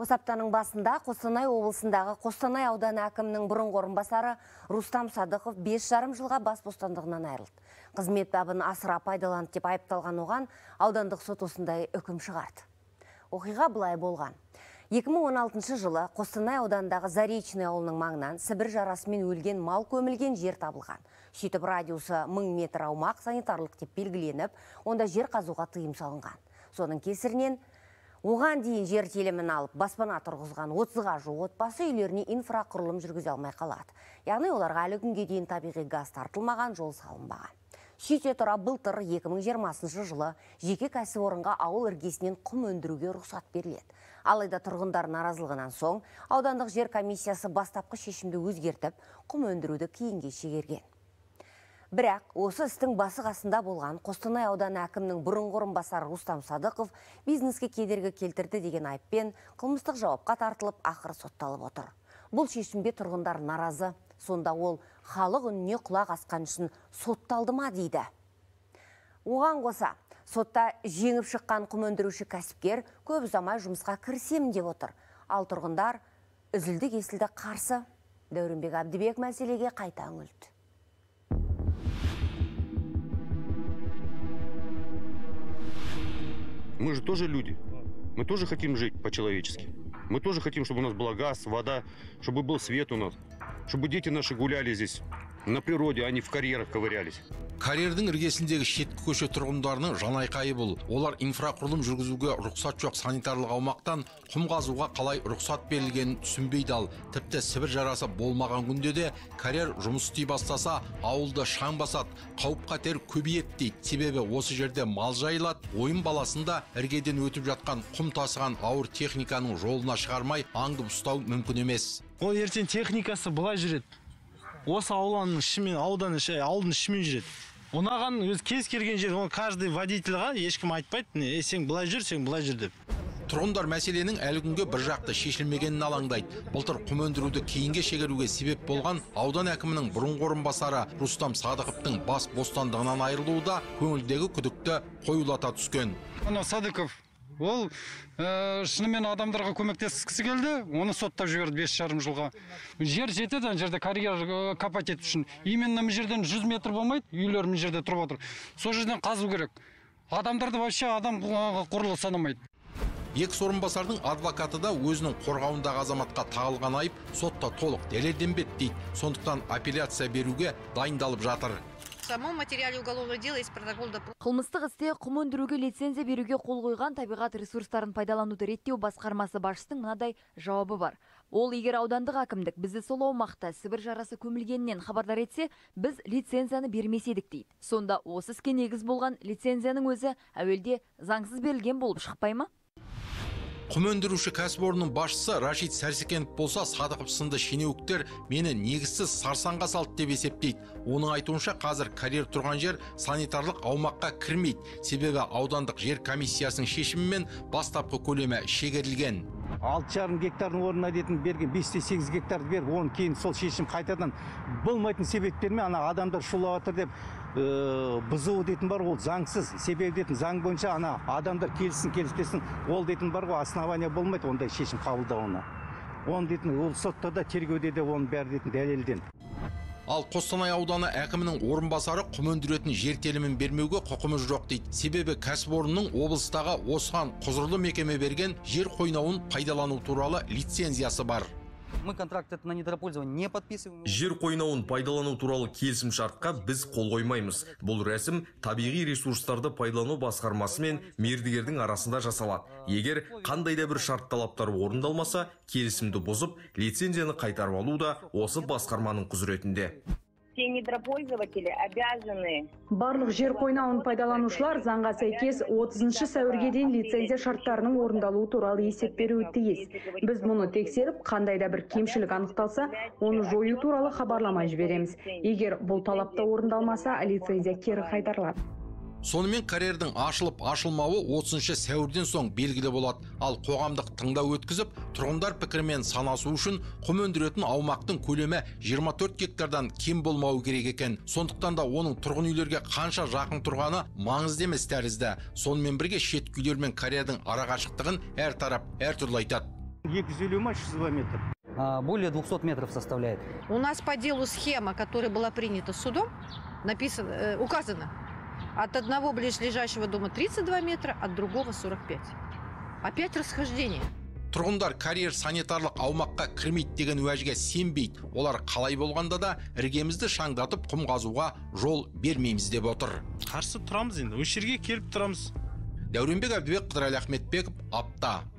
Осы аптаның басында Қостанай облысындағы Қостанай ауданы әкімінің бұрынғы орынбасары Рустам Садықов 5,5 жылға бас бостандығынан айырылды. Қызмет бабын асыра пайдаланды деп айыпталған оған аудандық сот осындай үкім шығарды. Оқиға былай болған. 2016 жылы Қостанай аудандағы Заречный ауылының маңынан Сібір жарасымен өлген мал көмілген жер табылған. Сөйтіп радиусы 1000 метр аумақ санитарлық деп белгіленіп, онда жер қазуға тыйым салынған. Соның кесірінен оған дейін жер телімін алып, баспана тұрғызған 30-ға жуық отбасы үйлеріне инфрақұрылым жүргізе алмай қалады. Яғни оларға әлі күнге дейін табиғи газ тартылмаған, жол салынбаған. Сөйте тұра былтыр 2020 жылы жеке кәсіпорынға ауыл іргесінен құм өндіруге рұқсат беріледі. Алайда тұрғындар наразылығынан соң аудандық жер комиссиясы бастапқы шешімді өзгертіп, құм өндіруді кейінге шегерген. Бірақ осы істің басы қасында болған Қостанай ауданы әкімінің бұрынғы орынбасары Рустам Садықов бизнеске кедергі келтірді деген айыппен қылмыстық жауапқа тартылып, ақыры сотталып отыр. Бұл шешімге тұрғындар наразы. Сонда ол халық үніне құлақ асқан үшін сотталды ма дейді. Оған қоса, сотта жеңіп шыққан құм өндіруші кәсіпкер көп ұзамай жұмысқа кірісемін деп отыр. Ал тұрғындар үзілді кесілді қарсы. Дәуренбек Әбдібек мәселеге қайта үңілді. Мы же тоже люди. Мы тоже хотим жить по-человечески. Мы тоже хотим, чтобы у нас была газ, вода, чтобы был свет у нас, чтобы дети наши гуляли здесь на природе, а не в карьерах ковырялись. Карьердің іргесіндегі шеткі көше тұрғындарының жанайқайы бұл. Олар инфрақұрылым жүргізуге рұқсат жоқ санитарлық аумақтан құм қазуға қалай рұқсат берілгенін түсінбейді. Ал тіпті Сібір жарасы болмаған күнде де карьер жұмыс істей бастаса, ауылда шаң басады, қауіп-қатер көбейеді дейді. Себебі осы жерде мал жайылады, ойын баласында іргеден өтіп жатқан құм тасыған ауыр техниканың жолына шығармай аңдып ұстау мүмкін емес. Ол ертең техникасы былай жүреді. Осы ауылдың ішімен жүреді. Онаған өз кез келген жер, каждый водительға ешкім айтпайды, сен былай жүр, сен былай жүр деп. Тұрғындар мәселенің әлі күнге бір жақты шешілмегенін алаңдайды. Былтыр құм өндіруді кейінге шегеруге себеп болған аудан әкімінің бұрынғы орынбасары Рустам Садықовтың бас бостандығынан айырылуы да көңілдегі күдікті қоюлата түскен. Садықов ол шынымен адамдарға көмектескісі келді, оны соттап жіберді 5,5 жылға. Жер жетеді, ана жерде карьер копать ету үшін. Именно бұл жерден 100 метр болмайды, үйлер бұл жерде тұрып отыр. Сол жерден қазу керек. Адамдарды вообще адам құрлы санамайды. Екс орынбасардың адвокаты да өзінің қорғауындағы азаматқа тағылған айып сотта толық дәлелденбеді дейді. Сондықтан апелляция беруге дайындалып жатыр. В самом материале уголовного дела есть протокол допрос. Қылмыстық істе құм өндіруге лицензия беруге қол қойған табиғат ресурстарын пайдалануды реттеу басқармасы басшысының мынадай жауабы бар. Ол егер аудандық әкімдік бізді сол аумақта Сібір жарасы көмілгеннен хабардар етсе, біз лицензияны бермес едік дейді. Сонда осы іске негіз болған лицензияның өзі әуелде заңсыз берілген болып шықпай ма? Құм өндіруші кәсіпорынның басшысы Рашид Сәрсекенов болса, Садықов сынды шенеуіктер мені негізсіз сарсаңға салды деп есептейді. Оның айтуынша қазір карьер тұрған жер санитарлық аумаққа кірмейді. Себебі аудандық жер комиссиясының шешімімен бастапқы көлемі шегерілген. 6,5 гектардың орнына дейтін берген 5-8 гектарды беріп, оның кейін сол шешім қайтадан болмайтын себептермен ана адамдар шулап отыр деп бұзу дейтін бар, ол заңсыз. Себебі дейтін заң бойынша ана адамдар келсін, келіспесін, ол дейтін бар, основания болмайды ондай шешім қабылдауына. Оны дейтін ол сотта да тергеуде де оның бәрі дейтін дәлелден. Ал Қостанай ауданы әкімінің орынбасары құм өндіретін жер телімін бермеуге құқымыз жоқ дейді. Себебі кәсіпорынның облыстағы осыған құзырлы мекеме берген жер қойнауын пайдалану туралы лицензиясы бар. Мы контракт на недропользование не подписываем. Жер қойнауын пайдалану туралы келісім шартқа біз қол қоймаймыз. Бұл рәсім табиғи ресурстарды пайдалану басқармасы мен мердігердің арасында жасалады. Егер қандай да бір шарт талаптар орындалмаса, келісімді бұзып, лицензияны қайтарып алу да осы басқарманың құзыретінде. Все недропользователи обязаны. Барлық жер қойнауын пайдаланушылар заңға сәйкес 30 сәуірге дейін лицензия шарттарының орындалуы туралы есеп беруі тиіс. Біз мұны тексеріп, қандай да бір кемшілік анықталса, оны жою туралы хабарлама жібереміз. Егер бұл талапта орындалмаса, лицензия кері қайтарылады. Сонымен карьердің ашылып ашылмауы 30 сәуірден соң белгілі болады. Ал қоғамдық тыңдау өткізіп, тұрғындар пікірмен санасу үшін құм өндіретін аумақтың көлемі 24 гектардан кем болмауы керек екен. Сондықтан да оның тұрғын үйлерге қанша жақын тұрғаны маңызды емес тәрізді. Сонымен бірге шеткі үйлер мен карьердің арақашықтығын әр тарап әртүрлі айтады. 250 ма 300 метр. Более 200 метров составляет. У нас по делу схема, которая была принята судом, написано, указано, от одного ближайшего дома 32 метра, от другого 45. Опять расхождение. Тұрғындар карьер санитарлық аумаққа кірмейді деген уәжге сенбейді. Олар қалай болғанда да іргемізді шаңдатып құм қазуға жол бермейміз деп отыр. Қарсы тұрамыз енді, осы жерге келіп тұрамыз. Дәуренбек Әбдібек, Қыдырәлі Ахметбеков, Апта.